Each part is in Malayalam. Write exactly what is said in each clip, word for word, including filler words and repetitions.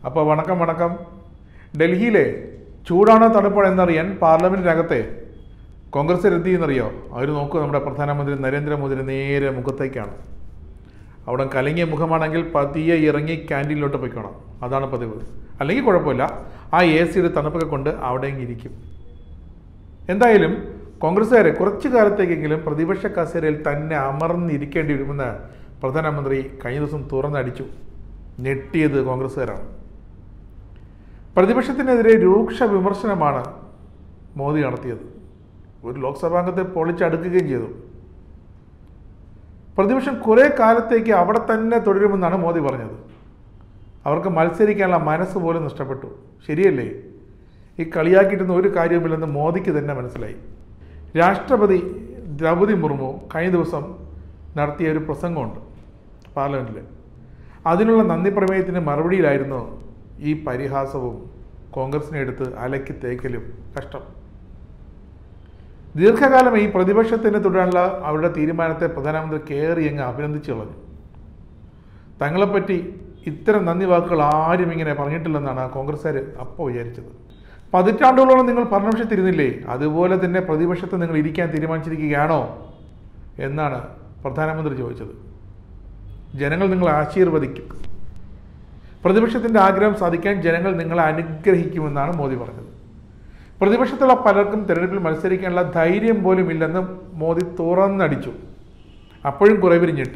അപ്പോൾ വണക്കം വണക്കം. ഡൽഹിയിലെ ചൂടാണോ തണുപ്പാണോ എന്നറിയാൻ പാർലമെൻറ്റിനകത്തെ കോൺഗ്രസ് എന്ത് ചെയ്യുന്നറിയോ? അവർ നോക്കുക, നമ്മുടെ പ്രധാനമന്ത്രി നരേന്ദ്രമോദിയുടെ നേരെ മുഖത്തേക്കാണ്. അവിടെ കലങ്ങിയ മുഖമാണെങ്കിൽ പതിയെ ഇറങ്ങി ക്യാൻറ്റീനിലോട്ട് പോയിക്കണം. അതാണ് പതിവ്. അല്ലെങ്കിൽ കുഴപ്പമില്ല, ആ എ സിയുടെ തണുപ്പൊക്കെ കൊണ്ട് അവിടെ ഇരിക്കും. എന്തായാലും കോൺഗ്രസ്സുകാരെ കുറച്ചു കാലത്തേക്കെങ്കിലും പ്രതിപക്ഷ കസേരയിൽ തന്നെ അമർന്നിരിക്കേണ്ടി വരുമെന്ന് പ്രധാനമന്ത്രി കഴിഞ്ഞ ദിവസം തുറന്നടിച്ചു. ഞെട്ടിയത് കോൺഗ്രസ്സുകാരാണ്. പ്രതിപക്ഷത്തിനെതിരെ രൂക്ഷ വിമർശനമാണ് മോദി നടത്തിയത്. ഒരു ലോക്സഭാംഗത്തെ പൊളിച്ചടുക്കുകയും ചെയ്തു. പ്രതിപക്ഷം കുറേ കാലത്തേക്ക് അവിടെ തന്നെ തുടരുമെന്നാണ് മോദി പറഞ്ഞത്. അവർക്ക് മത്സരിക്കാനുള്ള മനസ്സ് പോലും നഷ്ടപ്പെട്ടു. ശരിയല്ലേ? ഈ കളിയാക്കിയിട്ടൊന്നും ഒരു കാര്യവുമില്ലെന്ന് മോദിക്ക് തന്നെ മനസ്സിലായി. രാഷ്ട്രപതി ദ്രൗപദി മുർമു കഴിഞ്ഞ ദിവസം നടത്തിയ ഒരു പ്രസംഗമുണ്ട് പാർലമെൻറ്റിൽ. അതിനുള്ള നന്ദി പ്രമേയത്തിന് മറുപടിയിലായിരുന്നു ഈ പരിഹാസവും കോൺഗ്രസിനെ എടുത്ത് അലക്കി തേക്കലും. കഷ്ടം. ദീർഘകാലം ഈ പ്രതിപക്ഷത്തിന് തുടരാനുള്ള അവരുടെ തീരുമാനത്തെ പ്രധാനമന്ത്രി കയറി അങ്ങ് അഭിനന്ദിച്ചു കളഞ്ഞു. തങ്ങളെപ്പറ്റി ഇത്തരം നന്ദി വാക്കുകൾ ആരും ഇങ്ങനെ പറഞ്ഞിട്ടില്ലെന്നാണ് കോൺഗ്രസ്സുകാർ അപ്പോൾ വിചാരിച്ചത്. പതിറ്റാണ്ടുകളോളം നിങ്ങൾ ഭരണപക്ഷത്തിരുന്നില്ലേ, അതുപോലെ തന്നെ പ്രതിപക്ഷത്ത് നിങ്ങൾ ഇരിക്കാൻ തീരുമാനിച്ചിരിക്കുകയാണോ എന്നാണ് പ്രധാനമന്ത്രി ചോദിച്ചത്. ജനങ്ങൾ നിങ്ങളെ ആശീർവദിക്കും. പ്രതിപക്ഷത്തിൻ്റെ ആഗ്രഹം സാധിക്കാൻ ജനങ്ങൾ നിങ്ങളെ അനുഗ്രഹിക്കുമെന്നാണ് മോദി പറഞ്ഞത്. പ്രതിപക്ഷത്തുള്ള പലർക്കും തെരഞ്ഞെടുപ്പിൽ മത്സരിക്കാനുള്ള ധൈര്യം പോലും ഇല്ലെന്ന് മോദി തുറന്നടിച്ചു. അപ്പോഴും കുറേപേര് ഞെട്ടി.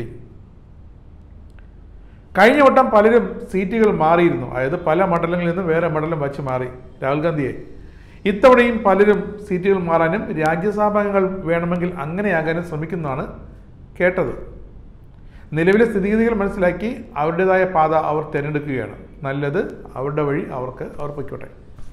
കഴിഞ്ഞ വട്ടം പലരും സീറ്റുകൾ മാറിയിരുന്നു. അതായത് പല മണ്ഡലങ്ങളിൽ നിന്ന് വേറെ മണ്ഡലം വച്ച് മാറി രാഹുൽ ഗാന്ധിയെ. ഇത്തവണയും പലരും സീറ്റുകൾ മാറാനും രാജ്യസഭാംഗങ്ങൾ വേണമെങ്കിൽ അങ്ങനെയാകാനും ശ്രമിക്കുന്നതാണ് കേട്ടത്. നിലവിലെ സ്ഥിതിഗതികൾ മനസ്സിലാക്കി അവരുടേതായ പാത അവർ തിരഞ്ഞെടുക്കുകയാണ്. നല്ലത്, അവരുടെ വഴി അവർക്ക് അവർ പൊയ്ക്കോട്ടെ.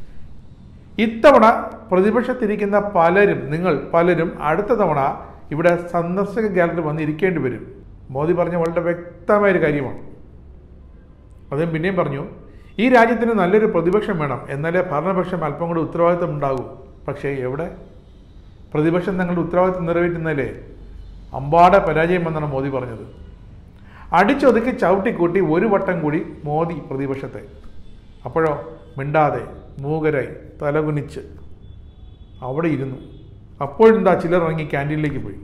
ഇത്തവണ പ്രതിപക്ഷത്തിരിക്കുന്ന പലരും, നിങ്ങൾ പലരും അടുത്ത തവണ ഇവിടെ സന്ദർശക ഗ്യാലറി വന്നിരിക്കേണ്ടി വരും. മോദി പറഞ്ഞ വളരെ വ്യക്തമായൊരു കാര്യമാണ്. അദ്ദേഹം പിന്നെയും പറഞ്ഞു, ഈ രാജ്യത്തിന് നല്ലൊരു പ്രതിപക്ഷം വേണം, എന്നാലേ ഭരണപക്ഷം അല്പം കൂടി ഉത്തരവാദിത്വം ഉണ്ടാകൂ. പക്ഷേ എവിടെ? പ്രതിപക്ഷം തങ്ങളുടെ ഉത്തരവാദിത്വം നിറവേറ്റുന്നതിലേ അമ്പാടെ പരാജയം എന്നാണ് മോദി പറഞ്ഞത്. അടിച്ചൊതുക്കി ചവിട്ടിക്കൂട്ടി ഒരു വട്ടം കൂടി മോദി പ്രതിപക്ഷത്തെ. അപ്പോഴോ മിണ്ടാതെ മൂകരായി തലകുനിച്ച് അവിടെ ഇരുന്നു. അപ്പോഴെന്താ ചിലർ ഇറങ്ങി ക്യാൻറ്റീനിലേക്ക് പോയി.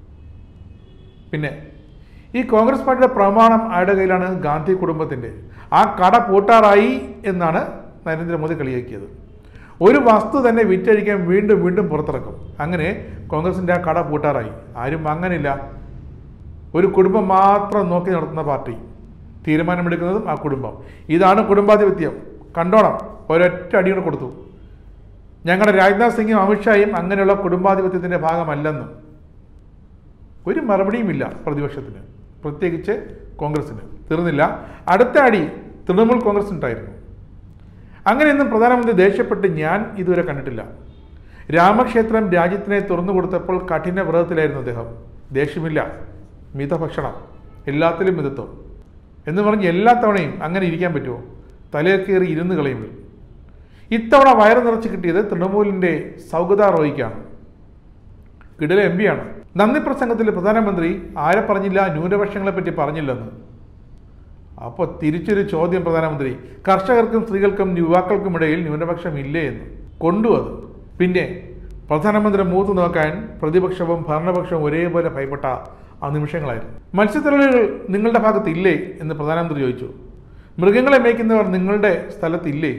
പിന്നെ ഈ കോൺഗ്രസ് പാർട്ടിയുടെ പ്രമാണം ആരുടെ കയ്യിലാണ്? ഗാന്ധി കുടുംബത്തിൻ്റെ. ആ കട പൂട്ടാറായി എന്നാണ് നരേന്ദ്രമോദി കളിയാക്കിയത്. ഒരു വസ്തു തന്നെ വിറ്റഴിക്കാൻ വീണ്ടും വീണ്ടും പുറത്തിറക്കും. അങ്ങനെ കോൺഗ്രസിൻ്റെ ആ കട പൂട്ടാറായി. ആരും വാങ്ങാനില്ല. ഒരു കുടുംബം മാത്രം നോക്കി നടത്തുന്ന പാർട്ടി. തീരുമാനമെടുക്കുന്നതും ആ കുടുംബം. ഇതാണ് കുടുംബാധിപത്യം. കണ്ടോണം. ഒരൊറ്റ അടിയോട് കൊടുത്തു. ഞങ്ങളുടെ രാജ്നാഥ് സിംഗും അമിത്ഷായും അങ്ങനെയുള്ള കുടുംബാധിപത്യത്തിൻ്റെ ഭാഗമല്ലെന്ന്. ഒരു മറുപടിയുമില്ല പ്രതിപക്ഷത്തിന്, പ്രത്യേകിച്ച് കോൺഗ്രസിന്. തീർന്നില്ല, അടുത്ത അടി തൃണമൂൽ കോൺഗ്രസിനുണ്ടായിരുന്നു. അങ്ങനെയൊന്നും പ്രധാനമന്ത്രി ദേഷ്യപ്പെട്ട് ഞാൻ ഇതുവരെ കണ്ടിട്ടില്ല. രാമക്ഷേത്രം രാജ്യത്തിനെ തുറന്നു കൊടുത്തപ്പോൾ കഠിന വ്രതത്തിലായിരുന്നു അദ്ദേഹം. ദേഷ്യമില്ല, മിതഭക്ഷണം, എല്ലാത്തിലും മിതത്വം എന്ന് പറഞ്ഞ് എല്ലാ തവണയും അങ്ങനെ ഇരിക്കാൻ പറ്റുമോ? തലയിൽ കയറി ഇരുന്ന് കളയുമ്പോൾ. ഇത്തവണ വയറ് നിറച്ച് കിട്ടിയത് തൃണമൂലിൻ്റെ സൗഗത റോയിക്കാണ്. കിടില എം പിയാണ്. നന്ദി പ്രസംഗത്തിൽ പ്രധാനമന്ത്രി ആരെ പറഞ്ഞില്ല? ന്യൂനപക്ഷങ്ങളെ പറ്റി പറഞ്ഞില്ലെന്ന്. അപ്പോൾ തിരിച്ചൊരു ചോദ്യം പ്രധാനമന്ത്രി, കർഷകർക്കും സ്ത്രീകൾക്കും യുവാക്കൾക്കും ഇടയിൽ ന്യൂനപക്ഷം ഇല്ലേ എന്ന് കൊണ്ടു. അത് പിന്നെ പ്രധാനമന്ത്രി മൂത്ത് നോക്കാൻ പ്രതിപക്ഷവും ഭരണപക്ഷവും ഒരേപോലെ ഭയപ്പെട്ട ആ നിമിഷങ്ങളായിരുന്നു. മത്സ്യത്തൊഴിലാളികൾ നിങ്ങളുടെ ഭാഗത്തില്ലേ എന്ന് പ്രധാനമന്ത്രി ചോദിച്ചു. മൃഗങ്ങളെ മേയ്ക്കുന്നവർ നിങ്ങളുടെ സ്ഥലത്തില്ലേ?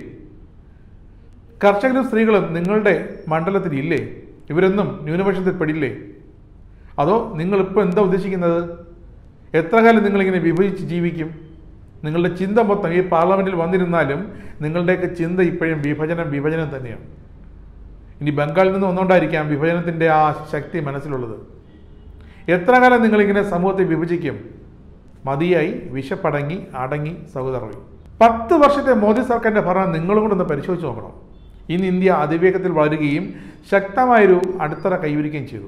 കർഷകരും സ്ത്രീകളും നിങ്ങളുടെ മണ്ഡലത്തിലില്ലേ? ഇവരൊന്നും ന്യൂനപക്ഷത്തിൽ പെടില്ലേ? അതോ നിങ്ങളിപ്പോൾ എന്താ ഉദ്ദേശിക്കുന്നത്? എത്ര കാലം നിങ്ങളിങ്ങനെ വിഭജിച്ച് ജീവിക്കും? നിങ്ങളുടെ ചിന്ത മൊത്തം ഈ പാർലമെൻറ്റിൽ വന്നിരുന്നാലും നിങ്ങളുടെയൊക്കെ ചിന്ത ഇപ്പോഴും വിഭജനം വിഭജനം തന്നെയാണ്. ഇനി ബംഗാളിൽ നിന്ന് ഒന്നുകൊണ്ടായിരിക്കാം വിഭജനത്തിൻ്റെ ആ ശക്തി മനസ്സിലുള്ളത്. എത്ര കാലം നിങ്ങളിങ്ങനെ സമൂഹത്തെ വിഭജിക്കും? മതിയായി, വിശപ്പടങ്ങി, അടങ്ങി സഹോദരങ്ങൾ. പത്ത് വർഷത്തെ മോദി സർക്കാരിൻ്റെ ഭരണം നിങ്ങളും കൂടെ ഒന്ന് പരിശോധിച്ച് നോക്കണം. ഇന്ന് ഇന്ത്യ അതിവേഗത്തിൽ വളരുകയും ശക്തമായൊരു അടിത്തറ കൈവരിക്കുകയും ചെയ്തു.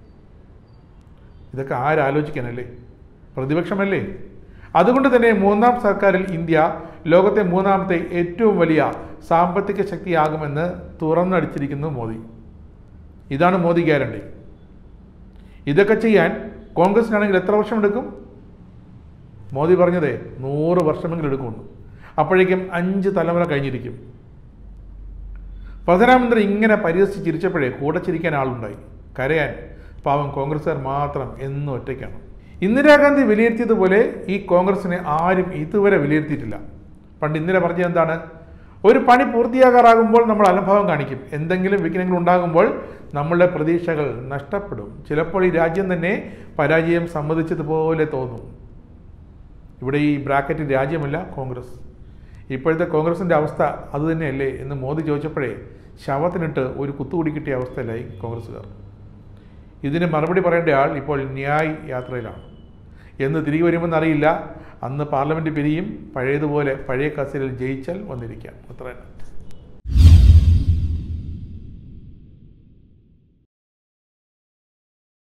ഇതൊക്കെ ആരാലോചിക്കാനല്ലേ? പ്രതിപക്ഷമല്ലേ? അതുകൊണ്ട് തന്നെ മൂന്നാം സർക്കാരിൽ ഇന്ത്യ ലോകത്തെ മൂന്നാമത്തെ ഏറ്റവും വലിയ സാമ്പത്തിക ശക്തിയാകുമെന്ന് തുറന്നടിച്ചിരിക്കുന്നു മോദി. ഇതാണ് മോദി ഗ്യാരണ്ടി. ഇതൊക്കെ ചെയ്യാൻ കോൺഗ്രസിനാണെങ്കിൽ എത്ര വർഷമെടുക്കും? മോദി പറഞ്ഞതേ നൂറ് വർഷമെങ്കിലും എടുക്കുമെന്ന്. അപ്പോഴേക്കും അഞ്ച് തലമുറ കഴിഞ്ഞിരിക്കും. പ്രധാനമന്ത്രി ഇങ്ങനെ പരിഹസിച്ച് ചിരിച്ചപ്പോഴേ കൂടെ ചിരിക്കാൻ ആളുണ്ടായി. കരയാൻ പാവം കോൺഗ്രസ്സുകാർ മാത്രം എന്നും ഒറ്റയ്ക്കാണ്. ഇന്ദിരാഗാന്ധി വിലയിരുത്തിയതുപോലെ ഈ കോൺഗ്രസിനെ ആരും ഇതുവരെ വിലയിരുത്തിയിട്ടില്ല. പണ്ട് ഇന്ദിര പറഞ്ഞത് എന്താണ്? ഒരു പണി പൂർത്തിയാകാറാകുമ്പോൾ നമ്മൾ അലംഭാവം കാണിക്കും. എന്തെങ്കിലും വിഘ്നങ്ങൾ ഉണ്ടാകുമ്പോൾ നമ്മളുടെ പ്രതീക്ഷകൾ നഷ്ടപ്പെടും. ചിലപ്പോൾ ഈ രാജ്യം തന്നെ പരാജയം സമ്മതിച്ചതുപോലെ തോന്നും. ഇവിടെ ഈ ബ്രാക്കറ്റ് രാജ്യമല്ല കോൺഗ്രസ്. ഇപ്പോഴത്തെ കോൺഗ്രസിൻ്റെ അവസ്ഥ അതുതന്നെയല്ലേ എന്ന് മോദി ചോദിച്ചപ്പോഴേ ശവത്തിനിട്ട് ഒരു കുത്തുകൂടി കിട്ടിയ അവസ്ഥയിലായി കോൺഗ്രസ്സുകാർ. ഇതിന് മറുപടി പറയേണ്ട ആൾ ഇപ്പോൾ ന്യായ് യാത്രയിലാണ്. എന്ന് തിരികെ വരുമെന്ന് അറിയില്ല. അന്ന് പാർലമെൻറ്റ് പിരിയും. പഴയതുപോലെ പഴയ കസേരയിൽ ജയിച്ചാൽ വന്നിരിക്കാം. അത്ര തന്നെ.